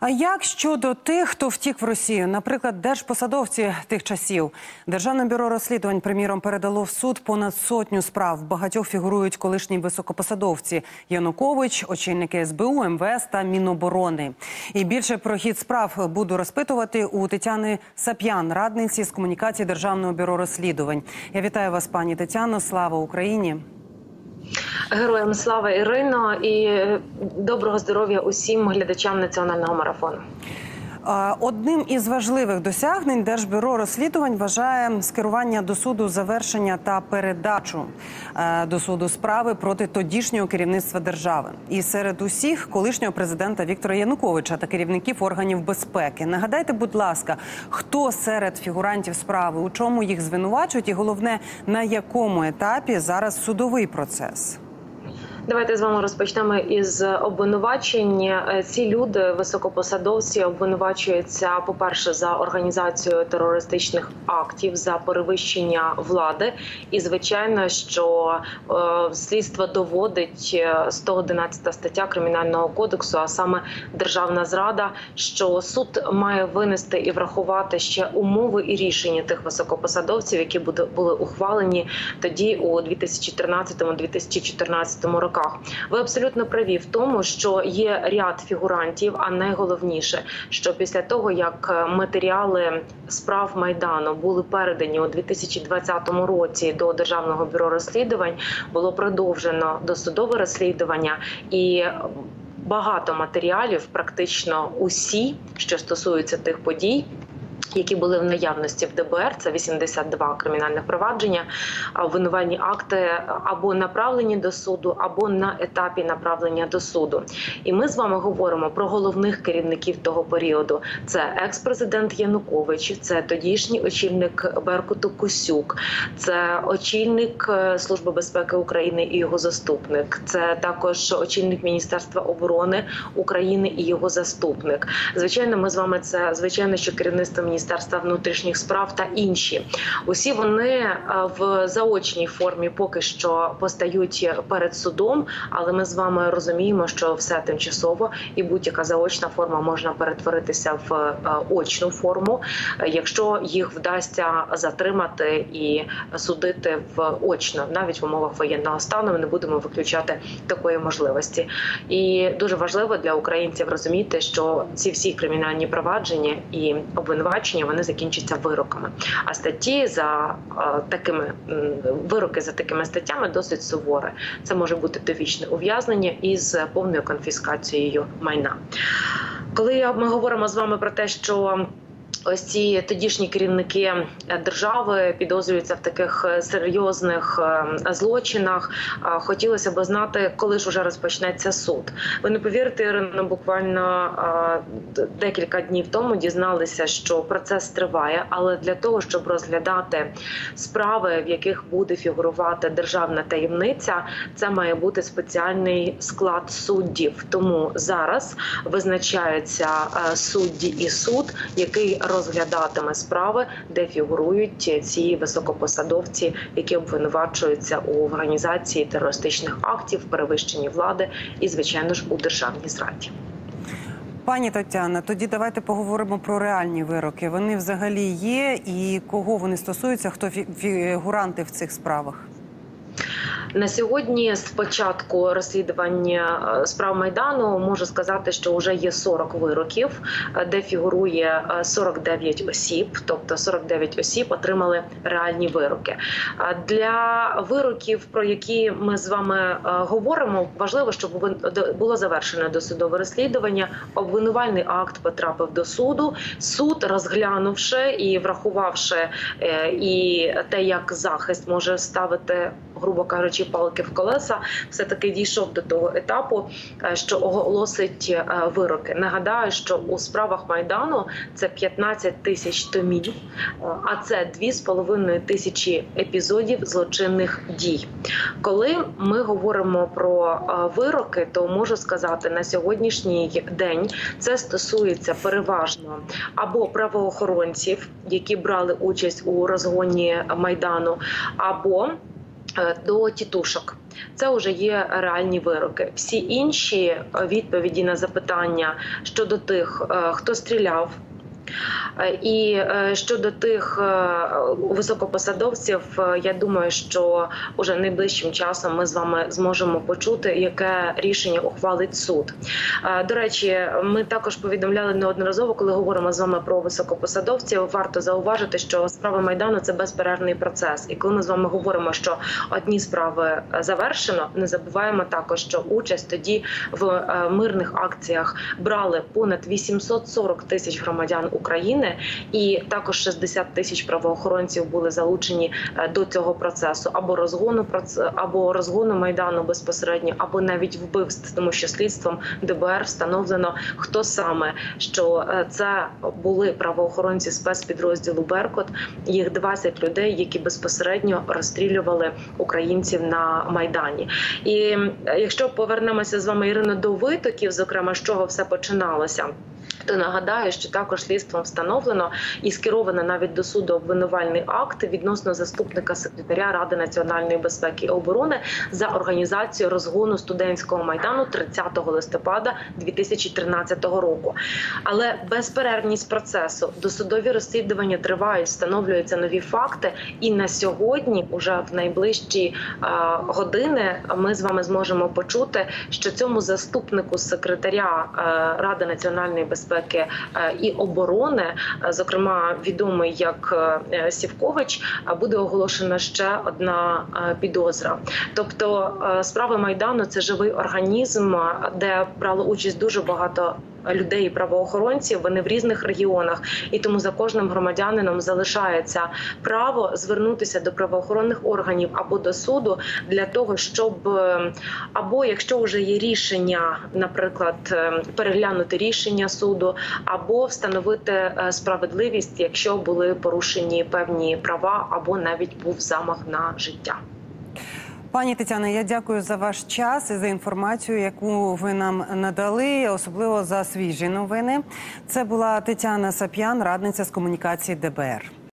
А як щодо тих, хто втік в Росію? Наприклад, держпосадовці тих часів. Державне бюро розслідувань, приміром, передало в суд понад 100 справ. В багатьох фігурують колишні високопосадовці – Янукович, очільники СБУ, МВС та Міноборони. І більше про хід справ буду розпитувати у Тетяни Сап'ян, радниці з комунікації Державного бюро розслідувань. Я вітаю вас, пані Тетяно. Слава Україні! Героям слава, Ірино, і доброго здоров'я усім глядачам національного марафону. Одним із важливих досягнень Держбюро розслідувань вважає скерування до суду завершення та передачу до суду справи проти тодішнього керівництва держави. І серед усіх колишнього президента Віктора Януковича та керівників органів безпеки. Нагадайте, будь ласка, хто серед фігурантів справи, у чому їх звинувачують і, головне, на якому етапі зараз судовий процес? Давайте з вами розпочнемо із обвинувачень. Ці люди, високопосадовці, обвинувачуються, по-перше, за організацію терористичних актів, за перевищення влади. І, звичайно, що слідство доводить 111 стаття Кримінального кодексу, а саме державна зрада, що суд має винести і врахувати ще умови і рішення тих високопосадовців, які були ухвалені тоді у 2013-2014 роках. Ви абсолютно праві в тому, що є ряд фігурантів, а найголовніше, що після того, як матеріали справ Майдану були передані у 2020 році до Державного бюро розслідувань, було продовжено досудове розслідування і багато матеріалів, практично усі, що стосуються тих подій, які були в наявності в ДБР, це 82 кримінальних провадження, обвинувальні акти або направлені до суду, або на етапі направлення до суду. І ми з вами говоримо про головних керівників того періоду. Це екс-президент Янукович, це тодішній очільник Беркуту Косюк, це очільник Служби безпеки України і його заступник, це також очільник Міністерства оборони України і його заступник. Звичайно, ми з вами звичайно, що керівництво Міністерства внутрішніх справ та інші. Усі вони в заочній формі поки що постають перед судом, але ми з вами розуміємо, що все тимчасово і будь-яка заочна форма можна перетворитися в очну форму, якщо їх вдасться затримати і судити очно. Навіть в умовах воєнного стану ми не будемо виключати такої можливості. І дуже важливо для українців розуміти, що ці всі кримінальні провадження і обвинувачення вони закінчаться вироками. А статті за вироки за такими статтями досить суворі. Це може бути довічне ув'язнення із повною конфіскацією майна. Коли ми говоримо з вами про те, що ось ці тодішні керівники держави підозрюються в таких серйозних злочинах, хотілося б знати, коли ж уже розпочнеться суд. Ви не повірите, Ірино, буквально декілька днів тому дізналися, що процес триває, але для того, щоб розглядати справи, в яких буде фігурувати державна таємниця, це має бути спеціальний склад суддів. Тому зараз визначаються судді і суд, який розглядатиме справи, де фігурують ці високопосадовці, які обвинувачуються у організації терористичних актів, перевищенні влади і, звичайно ж, у державній зраді. Пані Тетяна, тоді давайте поговоримо про реальні вироки. Вони взагалі є і кого вони стосуються, хто фігуранти в цих справах? На сьогодні, з початку розслідування справ Майдану, можу сказати, що вже є 40 вироків, де фігурує 49 осіб, тобто 49 осіб отримали реальні вироки. Для вироків, про які ми з вами говоримо, важливо, щоб було завершено досудове розслідування, обвинувальний акт потрапив до суду, суд, розглянувши і врахувавши і те, як захист може ставити, грубо кажучи, палки в колеса, все-таки дійшов до того етапу, що оголосить вироки. Нагадаю, що у справах Майдану це 15 тисяч томів, а це 2,5 тисячі епізодів злочинних дій. Коли ми говоримо про вироки, то можу сказати, на сьогоднішній день це стосується переважно або правоохоронців, які брали участь у розгоні Майдану, або до тітушок. Це вже є реальні вироки. Всі інші відповіді на запитання щодо тих, хто стріляв, і щодо тих високопосадовців, я думаю, що уже найближчим часом ми з вами зможемо почути, яке рішення ухвалить суд. До речі, ми також повідомляли неодноразово, коли говоримо з вами про високопосадовців, варто зауважити, що справа Майдану – це безперервний процес. І коли ми з вами говоримо, що одні справи завершено, не забуваємо також, що участь тоді в мирних акціях брали понад 840 тисяч громадян України, і також 60 тисяч правоохоронців були залучені до цього процесу або розгону Майдану безпосередньо, або навіть вбивств, тому що слідством ДБР встановлено, хто саме, що це були правоохоронці спецпідрозділу «Беркут», їх 20 людей, які безпосередньо розстрілювали українців на Майдані. І якщо повернемося з вами, Ірино, до витоків, зокрема, з чого все починалося, то нагадаю, що також слідством встановлено і скеровано навіть до суду обвинувальний акт відносно заступника секретаря Ради національної безпеки і оборони за організацію розгону студентського Майдану 30 листопада 2013 року. Але безперервність процесу, досудові розслідування тривають, встановлюються нові факти, і на сьогодні, уже в найближчі години, ми з вами зможемо почути, що цьому заступнику секретаря Ради національної безпеки і оборони, зокрема відомий як Сівкович, буде оголошена ще одна підозра. Тобто справа Майдану – це живий організм, де брало участь дуже багато людей і правоохоронців, вони в різних регіонах, і тому за кожним громадянином залишається право звернутися до правоохоронних органів або до суду для того, щоб, або якщо вже є рішення, наприклад, переглянути рішення суду, або встановити справедливість, якщо були порушені певні права, або навіть був замах на життя. Пані Тетяно, я дякую за ваш час і за інформацію, яку ви нам надали, особливо за свіжі новини. Це була Тетяна Сап'ян, радниця з комунікації ДБР.